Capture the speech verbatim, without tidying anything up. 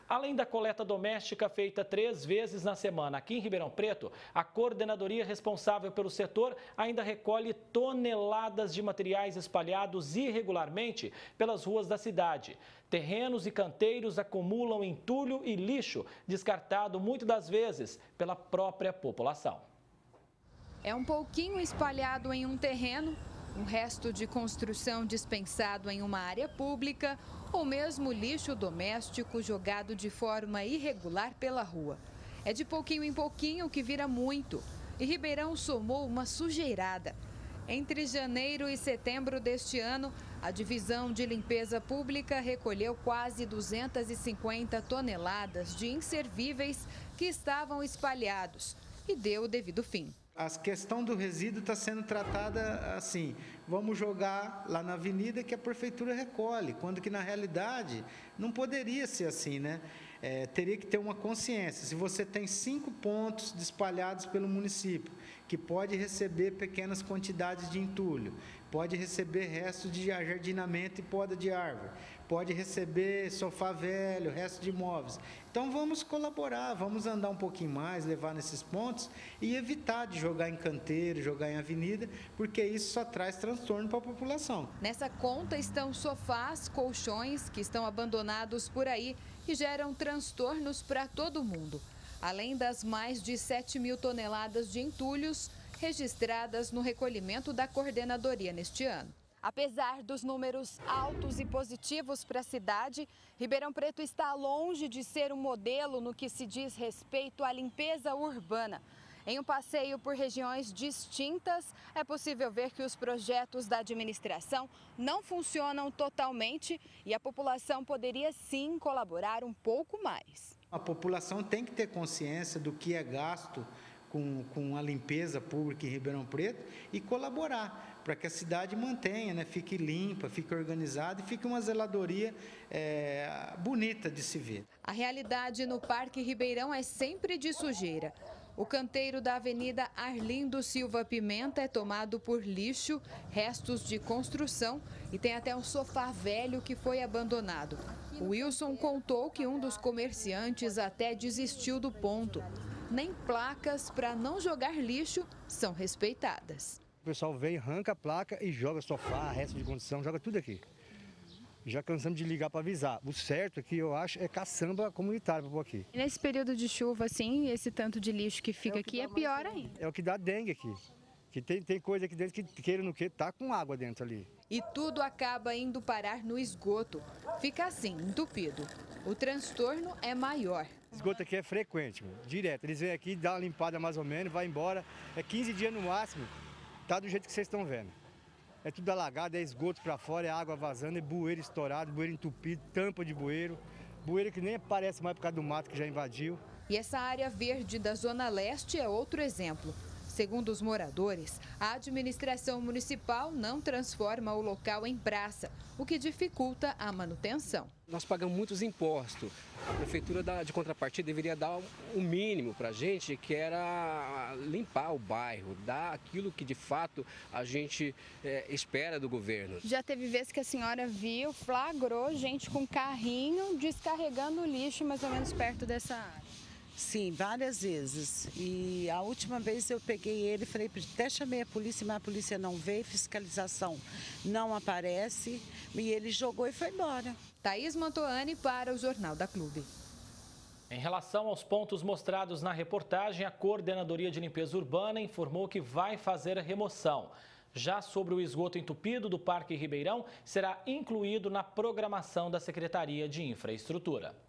Além da coleta doméstica feita três vezes na semana aqui em Ribeirão Preto, a coordenadoria responsável pelo setor ainda recolhe toneladas de materiais espalhados irregularmente pelas ruas da cidade. Terrenos e canteiros acumulam entulho e lixo, descartado muitas das vezes pela própria população. É um pouquinho espalhado em um terreno, um resto de construção dispensado em uma área pública ou mesmo lixo doméstico jogado de forma irregular pela rua. É de pouquinho em pouquinho que vira muito. E Ribeirão somou uma sujeirada. Entre janeiro e setembro deste ano, a Divisão de Limpeza Pública recolheu quase duzentas e cinquenta toneladas de inservíveis que estavam espalhados e deu o devido fim. A questão do resíduo está sendo tratada assim, vamos jogar lá na avenida que a prefeitura recolhe, quando que na realidade não poderia ser assim, né? É, teria que ter uma consciência. Se você tem cinco pontos espalhados pelo município, que pode receber pequenas quantidades de entulho, pode receber restos de ajardinamento e poda de árvore, pode receber sofá velho, resto de imóveis. Então vamos colaborar, vamos andar um pouquinho mais, levar nesses pontos e evitar de jogar em canteiro, jogar em avenida, porque isso só traz transtorno para a população. Nessa conta estão sofás, colchões que estão abandonados por aí e geram transtornos para todo mundo. Além das mais de sete mil toneladas de entulhos registradas no recolhimento da coordenadoria neste ano. Apesar dos números altos e positivos para a cidade, Ribeirão Preto está longe de ser um modelo no que se diz respeito à limpeza urbana. Em um passeio por regiões distintas, é possível ver que os projetos da administração não funcionam totalmente e a população poderia sim colaborar um pouco mais. A população tem que ter consciência do que é gasto com, com a limpeza pública em Ribeirão Preto e colaborar para que a cidade mantenha, né, fique limpa, fique organizada e fique uma zeladoria é, bonita de se ver. A realidade no Parque Ribeirão é sempre de sujeira. O canteiro da Avenida Arlindo Silva Pimenta é tomado por lixo, restos de construção e tem até um sofá velho que foi abandonado. O Wilson contou que um dos comerciantes até desistiu do ponto. Nem placas para não jogar lixo são respeitadas. O pessoal vem, arranca a placa e joga sofá, resto de construção, joga tudo aqui. Já cansamos de ligar para avisar. O certo aqui, eu acho, é caçamba comunitária para pôr aqui. E nesse período de chuva, assim, esse tanto de lixo que fica é que aqui é pior ainda. É o que dá dengue aqui. Que tem, tem coisa aqui dentro que, queira ou não queira, tá com água dentro ali. E tudo acaba indo parar no esgoto. Fica assim, entupido. O transtorno é maior. O esgoto aqui é frequente, meu, direto. Eles vêm aqui, dão uma limpada mais ou menos, vai embora. É quinze dias no máximo, tá do jeito que vocês estão vendo. É tudo alagado, é esgoto para fora, é água vazando, é bueiro estourado, bueiro entupido, tampa de bueiro. Bueiro que nem aparece mais por causa do mato que já invadiu. E essa área verde da Zona Leste é outro exemplo. Segundo os moradores, a administração municipal não transforma o local em praça, o que dificulta a manutenção. Nós pagamos muitos impostos. A prefeitura de contrapartida deveria dar o mínimo para a gente, que era limpar o bairro, dar aquilo que de fato a gente é, espera do governo. Já teve vezes que a senhora viu, flagrou gente com carrinho descarregando lixo mais ou menos perto dessa área. Sim, várias vezes. E a última vez eu peguei ele e falei, até chamei a polícia, mas a polícia não veio, fiscalização não aparece. E ele jogou e foi embora. Thaís Mantoani para o Jornal da Clube. Em relação aos pontos mostrados na reportagem, a Coordenadoria de Limpeza Urbana informou que vai fazer a remoção. Já sobre o esgoto entupido do Parque Ribeirão, será incluído na programação da Secretaria de Infraestrutura.